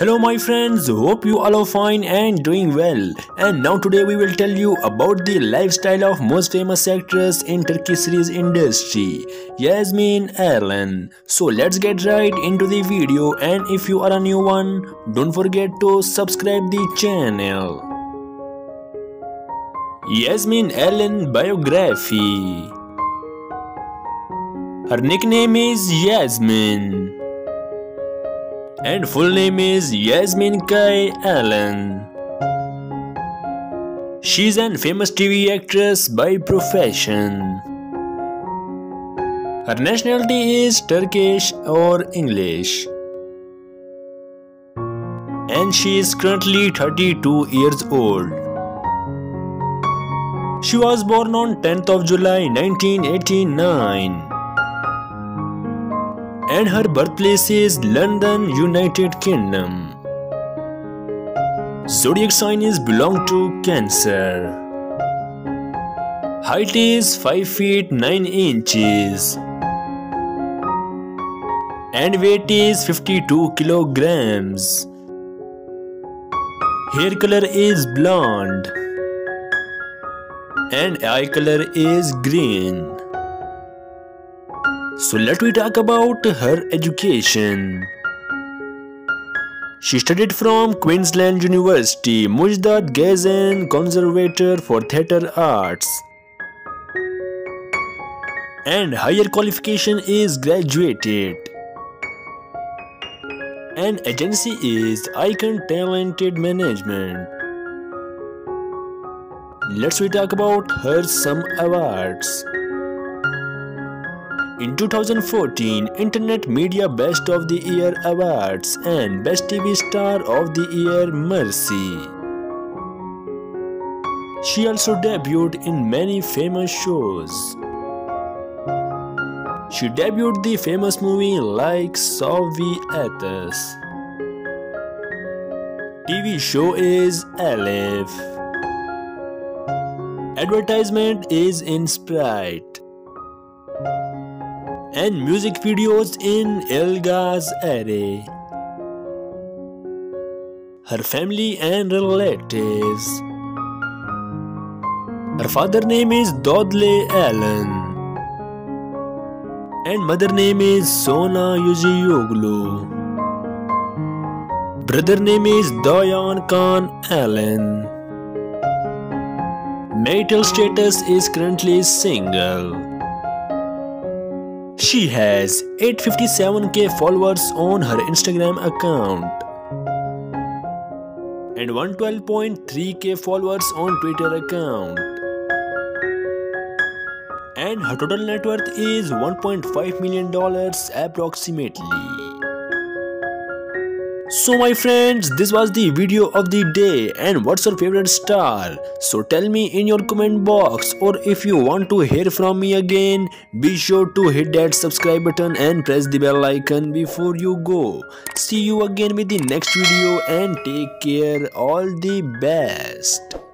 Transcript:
Hello my friends, hope you all are fine and doing well. And now today we will tell you about the lifestyle of most famous actress in Turkish series industry, Yasmin Erlen. So let's get right into the video, and if you are a new one, don't forget to subscribe the channel. Yasmin Erlen biography. Her nickname is Yasmin and full name is Yasmin Kai Erlen. She's an famous TV actress by profession. Her nationality is Turkish or English, and she is currently 32 years old. She was born on 10th of July 1989. And her birthplace is London, United Kingdom. Zodiac sign is belong to Cancer. Height is 5 feet 9 inches. And weight is 52 kilograms. Hair color is blonde. And eye color is green. So let me talk about her education. She studied from Queensland University, Mujdat Ghazan Conservatoire for Theatre Arts. And higher qualification is graduated. And agency is Icon Talented Management. Let's talk about her some awards. In 2014, Internet Media Best of the Year Awards and Best TV Star of the Year Mercy. She also debuted in many famous shows. She debuted the famous movie like Savi Athas. TV show is Alif. Advertisement is in Sprite. And music videos in Ilgaz Array. Her family and relatives. Her father name is Dodle Allen. And mother name is Sona Yuziyoglu. Brother name is Dayan Khan Allen. Marital status is currently single. She has 857k followers on her Instagram account and 112.3k followers on Twitter account. And her total net worth is $1.5 million approximately. So my friends, this was the video of the day, and what's your favorite star? So tell me in your comment box, or if you want to hear from me again, be sure to hit that subscribe button and press the bell icon before you go. See you again with the next video and take care. All the best.